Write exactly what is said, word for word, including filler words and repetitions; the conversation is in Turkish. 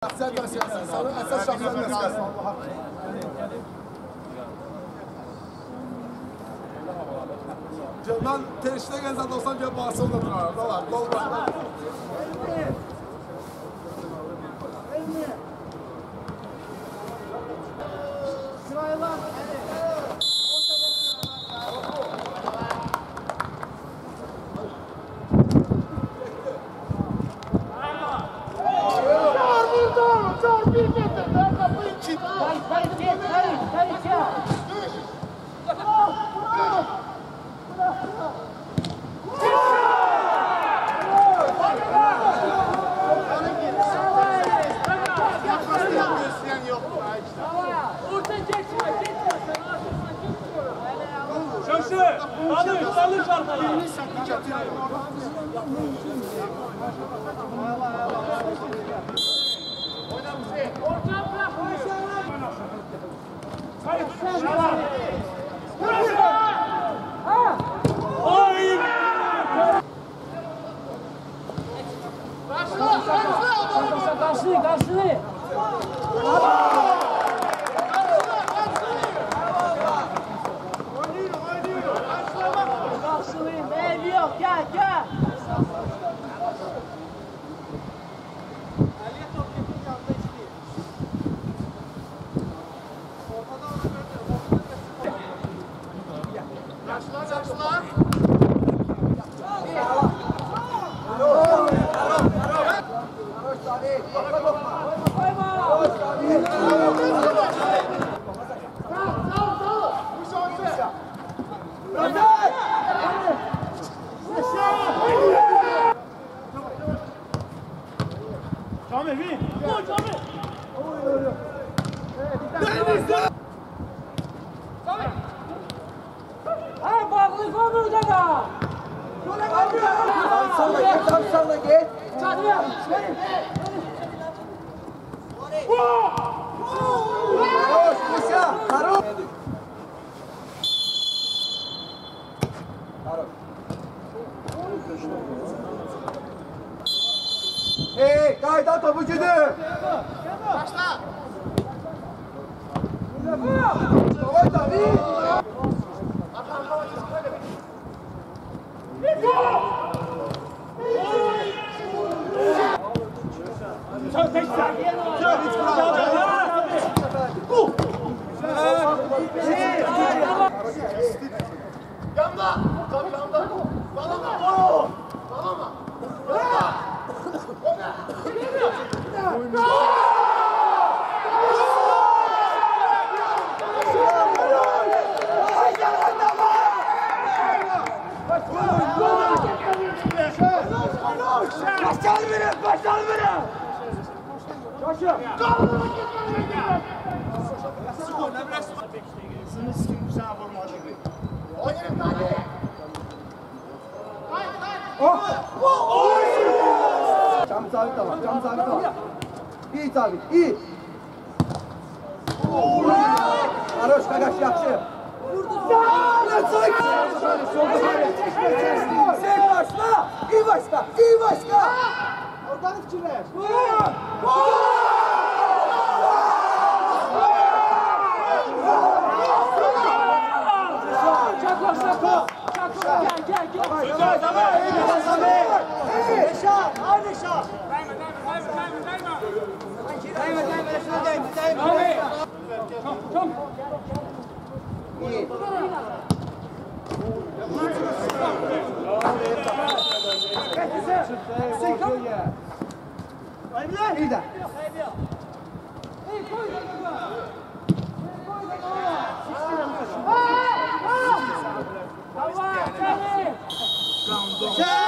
Sen taşıyarsın. Sana esas şahsen mesele. Ben terişte gelsen olsam gel Barcelona'da durarım. Dolar, dolar. Sırayla. Alır, alır şartları. Karşılı, karşılı. Karşılayın, ev yok, gel, gel. Yaşlar, yaşlar. Cami, bin. Gol, Cami. Hey, bağlı konu da. Salla git, tam salla git. Çatıya. Koş, koşa. Karo. Karo. Hey, kayda topu gidiyor. Başla. Oy tabii. Çok tek sen. Çok hiç bravo. Bu. Yanda. Tabii yanda. Balama. Balama. Balama. Başal beni, başal beni. Koşun. Sınıf kim sen vurma gibi. Oynayın hadi. Cam sabit tamam, cam sabit tamam. İyi sabit, iyi. Aroş kagaş yakşı. Sen başla, iyi başla, iyi başla. Oradan içine. Çakla, çakla. Çakla, gel, gel, gel. Güzel, tamam. Neşan, aynı Neşan. Dayma, dayma, dayma, dayma. Dayma, dayma, Neşan, dayma, dayma. Abi. Çok, çok. İyi. İyi de. Tamam, tamam. Sen